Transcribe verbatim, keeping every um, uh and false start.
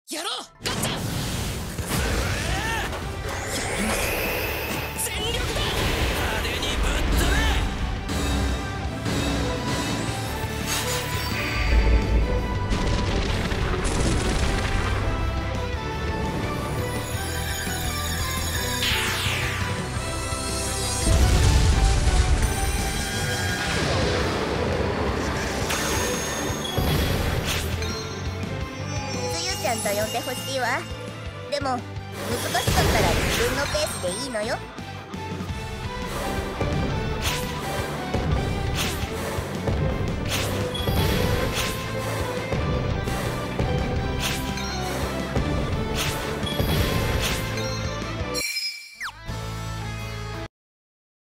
やろうガッチャ。全力だ。派手にぶっ飛べ。 ちゃんと呼んでほしいわ。でも難しかったら自分のペースでいいのよ。